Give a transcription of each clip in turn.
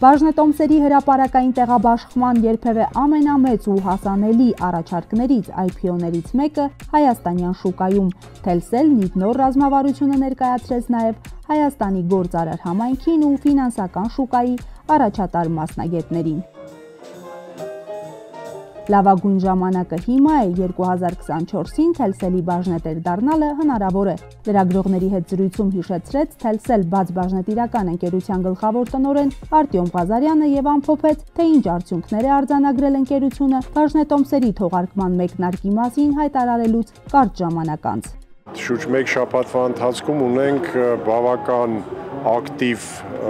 Բաժնետոմսերի հրապարակային տեղաբաշխման երբևէ ամենամեծ ու հասանելի առաջարկներից IPO-ներից մեկը հայաստանյան շուկայում Telcel-ն իր նոր ռազմավարությունը ներկայացրեց նաև Հայաստանի գործարար համայնքին ու ֆինանսական շուկայի առաջատար մասնագետներին։ Լավագույն ժամանակը հիմա է 2024-ին Telcel-ի բաժնետեր դառնալը հնարավոր է։ Լրագրողների հետ զրույցում հիշեցրեց Telcel բաց բաժնետիրական ընկերության գլխավոր տնօրեն Արտյոմ Ղազարյանը եւ ամփոփեց, թե ինչ արդյունքներ է արձանագրել ընկերությունը բաժնետոմսերի թողարկման մեկնարկի մասին հայտարարելուց կարճ ժամանակ անց։ Շուրջ մեկ շաբաթվա ընթացքում ունենք բավական ակտիվ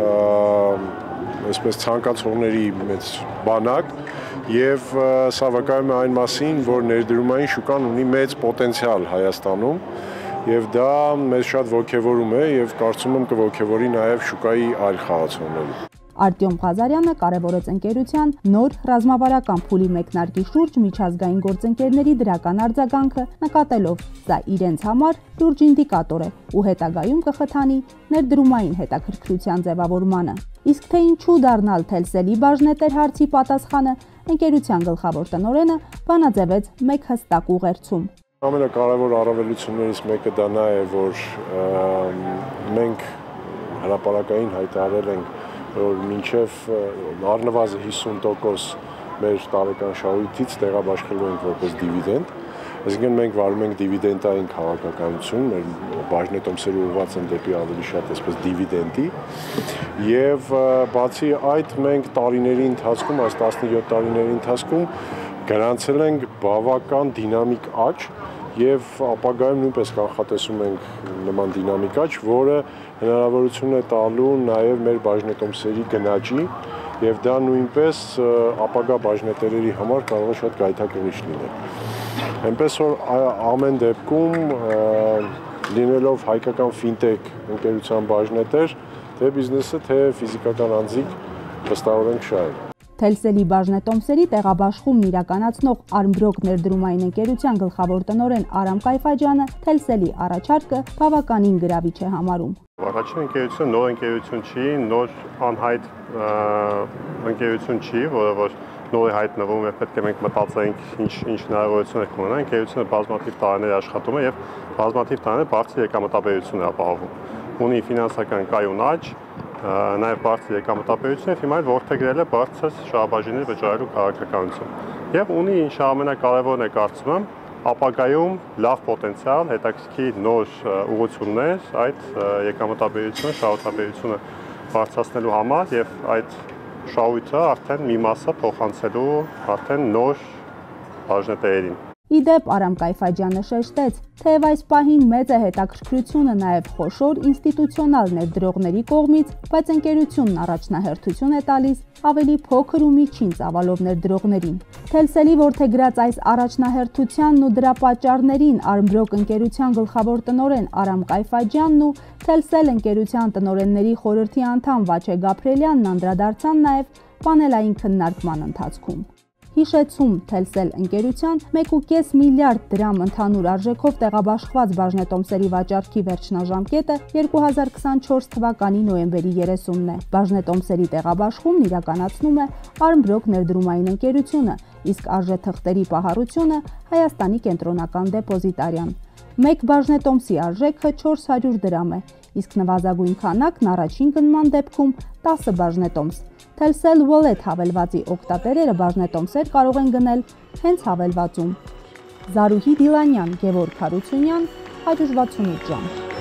այսպես ցանկացողների մեծ բանակ եւ սա վկայում է այն մասին, որ ներդրումային շուկան ունի մեծ պոտենցիալ Հայաստանում եւ դա մեզ շատ ոգևորում է եւ կարծում եմ կոգևորի նաեւ շուկայի այլ խաղացողներին։ Արտյոմ Ղազարյանը կարևորեց ընկերության նոր ռազմավարական փուլի մեկնարկի շուրջ միջազգային գործընկերների դրական արձագանքը, նկատելով սա իրենց համար լուրջ ինդիկատոր է ու հետագայում կխթանի ներդրումային հետաքրքրության ձևավորմանը։ Իսկ թե ինչու դառնալ Telcel-ի բաժնետեր հարցի պատասխանը ընկերության գլխավոր տնօրենը բանաձևեց մեկ հստակ ուղերձում։ Ամենակարևոր առավելություններից մեկը դա նա է, որ մենք հրապարակային հայտարարել ենք, որ մինչև առնվազն 50% մեր տարեկան շահույթից տեղաբաշխելու ենք որպես դիվիդենդ, այսինքն մենք վարում ենք դիվիդենտային քաղաքականություն, մեր բաժնետոմսերը ուղղված են դեպի ավելի շատ այսպես դիվիդենտի, եւ բացի այդ մենք տարիների ընթացքում, այս 17 տարիների ընթացքում գրանցել ենք բավական դինամիկ աճ եւ ապագայում նույնպես կանխատեսում ենք նման դինամիկ աճ, որը հնարավորություն է տալու նաեւ մեր բաժնետոմսերի գնաճի եւ դա նույնպես ապագա բաժնետերերի համար կարող է շատ գայթակղիչ լինել։ Այնպես որ ամեն դեպքում լինելով հայկական ֆինտեխ ընկերության բաժնետեր, թե բիզնեսը, թե ֆիզիկական անձիկ վստահորեն կշահեն։ Telcel-ի բաժնետոմսերի տեղաբաշխումն իրականացնող Armbrok ներդրումային ընկերության գլխավոր տնօրեն Արամ Կայֆաջյանը Telcel-ի առաջարկը բավականին գրավիչ է համարում։ Առաջին ընկերությունը նոր ընկերություն չի, նոր անհայտ ընկերություն չի, որը որ նոր է հայտնվում եւ պետք է մենք մտածենք ինչ հնարավորություններ կունենա։ Ընկերությունը բազմաթիվ տարիներ աշխատում է եւ բազմաթիվ տարիներ բարձր եկամտաբերություն է ապահովում։ Ունի ֆինանսական կայուն աճ, նաև բարձր եկամտաբերություն եւ հիմա որդեգրել է բարձր շահաբաժիններ վճարելու քաղաքականություն։ Եվ ունի ինչ ամենակարևորն է կարծում եմ, ապագայում լավ պոտենցիալ, հետաքրքիր նոր ուղղություններ այդ եկամտաբերությունը, շահութաբերությունը բարձրացնելու համար եւ այդ շահույթը արդեն մի մասը փոխանցելու արդեն նոր բաժնետերերին։ Իդեպ Արամ Կայֆաջյանը շեշտեց, թեև այս պահին մեծ է հետաքրքրությունը նաև խոշոր ինստիտուցիոնալ ներդրողների կողմից, բայց ընկերությունն առաջնահերթություն է տալիս ավելի փոքր ու միջին ծավալով ներդրողներին։ Telcel-ի որդեգրած այս առաջնահերթությանն ու դրա պատճառներին Armbrok ընկերության գլխավոր տնօրեն Արամ Կայֆաջյանն ու Telcel ընկերության տնօրենների խորհրդի անդամ Վաչե Գաբրիելյանն անդրադարձան նաև պանելային քննարկման ընթացքում։ Հիշեցում Telcel ընկերության 1.5 միլիարդ դրամ ընդհանուր արժեքով տեղաբաշխված բաժնետոմսերի վաճառքի վերջնաժամկետը 2024 թվականի նոյեմբերի 30-ն է։ Բաժնետոմսերի տեղաբաշխումն իրականացնում է Armbrok ներդրումային ընկերությունը, իսկ արժեթղթերի պահարությունը Հայաստանի կենտրոնական դեպոզիտարիան։ Մեկ բաժնետոմսի արժեքը 400 դրամ է, իսկ նվազագույն քանակն առաջին գնման դեպքում 10 բաժնետոմս։ Telcel Wallet հավելվածի օգտատերերը բաժնետոմսեր կարող են գնել հենց հավելվածում։ Զարուհի Դիլանյան, Գևորգ Հարությունյան, 168 ժամ։